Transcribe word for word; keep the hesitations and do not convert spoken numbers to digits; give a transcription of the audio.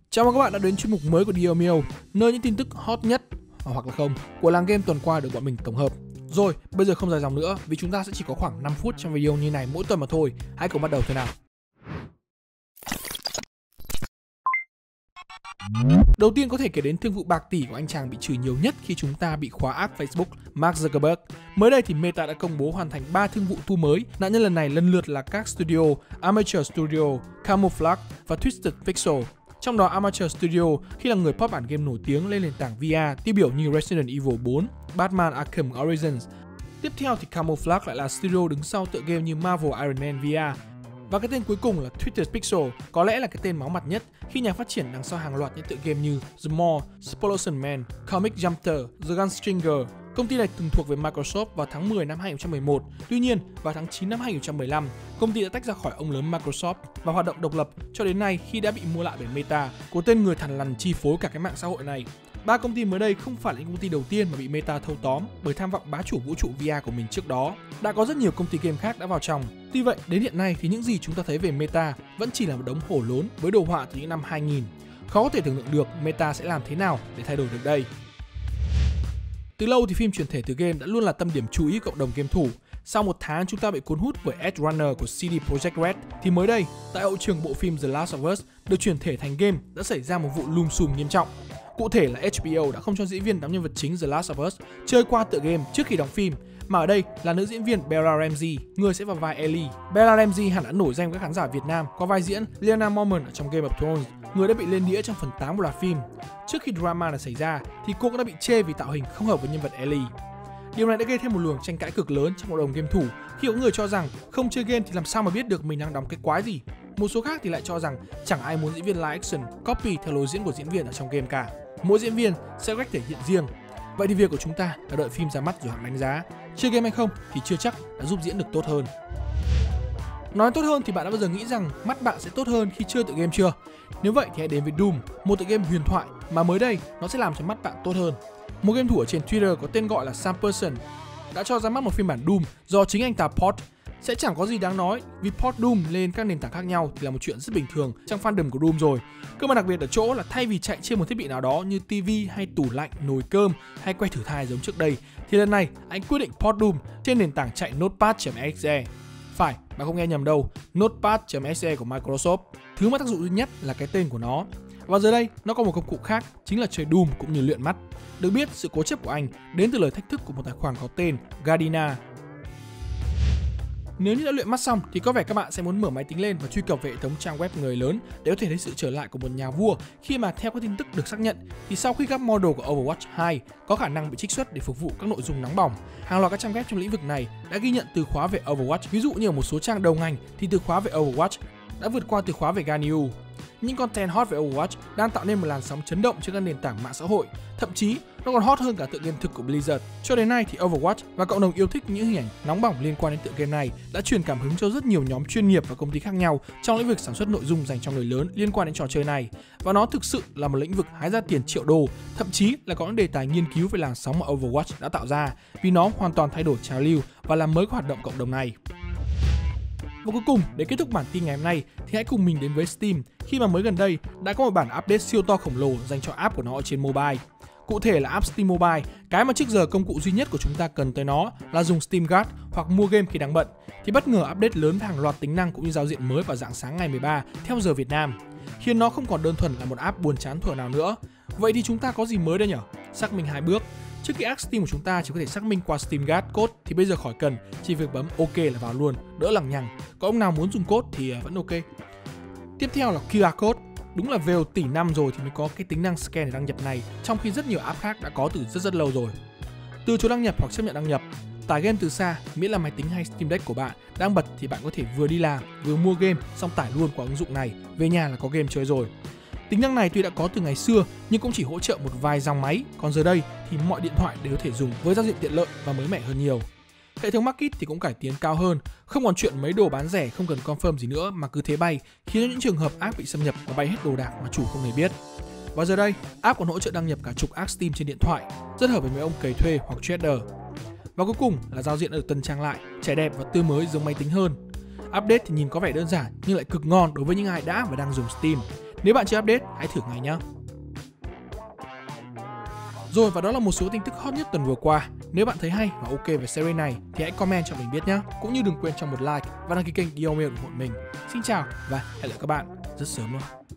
Chào mừng các bạn đã đến chuyên mục mới của Diomio, nơi những tin tức hot nhất hoặc là không của làng game tuần qua được bọn mình tổng hợp. Rồi, bây giờ không dài dòng nữa vì chúng ta sẽ chỉ có khoảng năm phút trong video như này mỗi tuần mà thôi. Hãy cùng bắt đầu thôi nào. Đầu tiên có thể kể đến thương vụ bạc tỷ của anh chàng bị chửi nhiều nhất khi chúng ta bị khóa app Facebook, Mark Zuckerberg. Mới đây thì Meta đã công bố hoàn thành ba thương vụ thu mới. Nạn nhân lần này lần lượt là các studio Amateur Studio, Camouflage và Twisted Pixel. Trong đó Amateur Studio khi là người port bản game nổi tiếng lên nền tảng vê rờ tiêu biểu như Resident Evil bốn, Batman Arkham Origins. Tiếp theo thì Camouflage lại là studio đứng sau tựa game như Marvel Iron Man vê rờ. Và cái tên cuối cùng là Twisted Pixel, có lẽ là cái tên máu mặt nhất khi nhà phát triển đằng sau hàng loạt những tựa game như The Mall, Explosion Man, Comic Jumper, The Gunstringer. Công ty này từng thuộc về Microsoft vào tháng mười năm hai nghìn không trăm mười một. Tuy nhiên, vào tháng chín năm hai nghìn không trăm mười lăm, công ty đã tách ra khỏi ông lớn Microsoft và hoạt động độc lập cho đến nay khi đã bị mua lại bởi Meta, của tên người thằn lằn chi phối cả cái mạng xã hội này. Ba công ty mới đây không phải là những công ty đầu tiên mà bị Meta thâu tóm bởi tham vọng bá chủ vũ trụ vê rờ của mình trước đó. Đã có rất nhiều công ty game khác đã vào trong. Tuy vậy, đến hiện nay thì những gì chúng ta thấy về Meta vẫn chỉ là một đống hổ lốn với đồ họa từ những năm hai nghìn. Khó có thể tưởng tượng được Meta sẽ làm thế nào để thay đổi được đây. Từ lâu thì phim chuyển thể từ game đã luôn là tâm điểm chú ý của cộng đồng game thủ. Sau một tháng chúng ta bị cuốn hút bởi Edge Runner của xê đê Projekt Red, thì mới đây, tại hậu trường bộ phim The Last of Us được chuyển thể thành game đã xảy ra một vụ lùm xùm nghiêm trọng. Cụ thể là hát bê o đã không cho diễn viên đóng nhân vật chính The Last of Us chơi qua tựa game trước khi đóng phim, mà ở đây là nữ diễn viên Bella Ramsey, người sẽ vào vai Ellie. Bella Ramsey hẳn đã nổi danh với các khán giả Việt Nam qua vai diễn Lyanna Mormont ở trong Game of Thrones, người đã bị lên đĩa trong phần tám của loạt phim. Trước khi drama này xảy ra thì cô cũng đã bị chê vì tạo hình không hợp với nhân vật Ellie. Điều này đã gây thêm một luồng tranh cãi cực lớn trong cộng đồng game thủ, khi có người cho rằng không chơi game thì làm sao mà biết được mình đang đóng cái quái gì. Một số khác thì lại cho rằng chẳng ai muốn diễn viên live action copy theo lối diễn của diễn viên ở trong game cả. Mỗi diễn viên sẽ có cách thể hiện riêng. Vậy thì việc của chúng ta là đợi phim ra mắt rồi hãng đánh giá. Chơi game hay không thì chưa chắc đã giúp diễn được tốt hơn. Nói tốt hơn thì bạn đã bao giờ nghĩ rằng mắt bạn sẽ tốt hơn khi chơi tựa game chưa? Nếu vậy thì hãy đến với Doom, một tựa game huyền thoại mà mới đây nó sẽ làm cho mắt bạn tốt hơn. Một game thủ ở trên Twitter có tên gọi là Sam Person đã cho ra mắt một phiên bản Doom do chính anh ta port. Sẽ chẳng có gì đáng nói vì port Doom lên các nền tảng khác nhau thì là một chuyện rất bình thường trong fandom của Doom rồi. Cơ mà đặc biệt ở chỗ là thay vì chạy trên một thiết bị nào đó như tivi hay tủ lạnh, nồi cơm hay quay thử thai giống trước đây, thì lần này anh quyết định port Doom trên nền tảng chạy Notepad.exe. Phải, bạn không nghe nhầm đâu, Notepad.exe của Microsoft. Thứ mà tác dụng duy nhất là cái tên của nó. Và giờ đây, nó có một công cụ khác, chính là chơi Doom cũng như luyện mắt. Được biết, sự cố chấp của anh đến từ lời thách thức của một tài khoản có tên Gardina. Nếu như đã luyện mắt xong thì có vẻ các bạn sẽ muốn mở máy tính lên và truy cập về hệ thống trang web người lớn để có thể thấy sự trở lại của một nhà vua, khi mà theo các tin tức được xác nhận thì sau khi các model của Overwatch hai có khả năng bị trích xuất để phục vụ các nội dung nóng bỏng, hàng loạt các trang web trong lĩnh vực này đã ghi nhận từ khóa về Overwatch. Ví dụ như ở một số trang đầu ngành thì từ khóa về Overwatch đã vượt qua từ khóa về giê en u. Những content hot về Overwatch đang tạo nên một làn sóng chấn động trên các nền tảng mạng xã hội, thậm chí nó còn hot hơn cả tựa game thực của Blizzard. Cho đến nay thì Overwatch và cộng đồng yêu thích những hình ảnh nóng bỏng liên quan đến tựa game này đã truyền cảm hứng cho rất nhiều nhóm chuyên nghiệp và công ty khác nhau trong lĩnh vực sản xuất nội dung dành cho người lớn liên quan đến trò chơi này. Và nó thực sự là một lĩnh vực hái ra tiền triệu đô, thậm chí là có những đề tài nghiên cứu về làn sóng mà Overwatch đã tạo ra, vì nó hoàn toàn thay đổi trào lưu và làm mới hoạt động cộng đồng này. Và cuối cùng, để kết thúc bản tin ngày hôm nay thì hãy cùng mình đến với Steam, khi mà mới gần đây đã có một bản update siêu to khổng lồ dành cho app của nó ở trên mobile. Cụ thể là app Steam Mobile, cái mà trước giờ công cụ duy nhất của chúng ta cần tới nó là dùng Steam Guard hoặc mua game khi đang bận, thì bất ngờ update lớn với hàng loạt tính năng cũng như giao diện mới vào rạng sáng ngày mười ba theo giờ Việt Nam, khiến nó không còn đơn thuần là một app buồn chán thuở nào nữa. Vậy thì chúng ta có gì mới đây nhỉ? Xác minh hai bước. Trước khi app Steam của chúng ta chỉ có thể xác minh qua Steam Guard code thì bây giờ khỏi cần, chỉ việc bấm OK là vào luôn, đỡ lằng nhằng. Có ông nào muốn dùng code thì vẫn OK. Tiếp theo là quy rờ code. Đúng là vào tỷ năm rồi thì mới có cái tính năng scan để đăng nhập này, trong khi rất nhiều app khác đã có từ rất rất lâu rồi. Từ chối đăng nhập hoặc chấp nhận đăng nhập, tải game từ xa, miễn là máy tính hay Steam Deck của bạn đang bật thì bạn có thể vừa đi làm vừa mua game xong tải luôn qua ứng dụng này, về nhà là có game chơi rồi. Tính năng này tuy đã có từ ngày xưa nhưng cũng chỉ hỗ trợ một vài dòng máy, còn giờ đây thì mọi điện thoại đều có thể dùng với giao diện tiện lợi và mới mẻ hơn nhiều. Hệ thống market thì cũng cải tiến cao hơn, không còn chuyện mấy đồ bán rẻ không cần confirm gì nữa mà cứ thế bay, khiến cho những trường hợp app bị xâm nhập và bay hết đồ đạc mà chủ không hề biết. Và giờ đây, app còn hỗ trợ đăng nhập cả chục app Steam trên điện thoại, rất hợp với mấy ông cày thuê hoặc trader. Và cuối cùng là giao diện được tân trang lại, trẻ đẹp và tươi mới giống máy tính hơn. Update thì nhìn có vẻ đơn giản nhưng lại cực ngon đối với những ai đã và đang dùng Steam. Nếu bạn chưa update, hãy thử ngay nhé. Rồi, và đó là một số tin tức hot nhất tuần vừa qua. Nếu bạn thấy hay và ok về series này thì hãy comment cho mình biết nhé. Cũng như đừng quên cho một like và đăng ký kênh Yo ủng hộ mình. Xin chào và hẹn gặp lại các bạn rất sớm luôn.